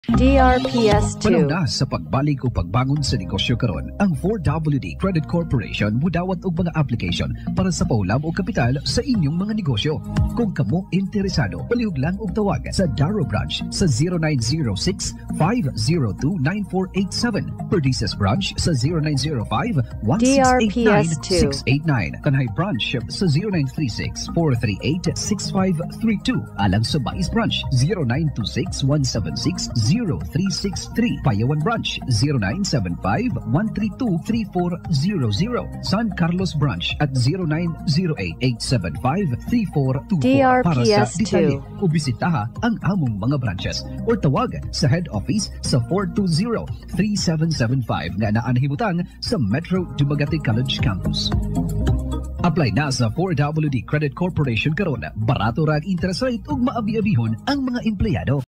DRPS 2. Panahon na sa pagbalik o pagbangon sa negosyo karon, ang 4WD Credit Corporation mudawat og mga application para sa paulam o kapital sa inyong mga negosyo. Kung kamo interesado, palihog lang og tawag sa Darrow Branch sa 0906-502-9487, Perdices Branch sa 0905-1689-689, Kanhay Branch sa 0936-438-6532, alang sa Bais Branch 0926-176-0363, Payawan Branch 0975-132-3400, San Carlos Branch at 0908-875-3424. Para sa detalye, ubisitaha ang among mga branches o tawag sa head office sa 420-3775 nga naanhibutang sa Metro Dumaguete College Campus. Apply na sa 4WD Credit Corporation karon. Barato rag interest rate ug maabi-abihon ang mga empleyado.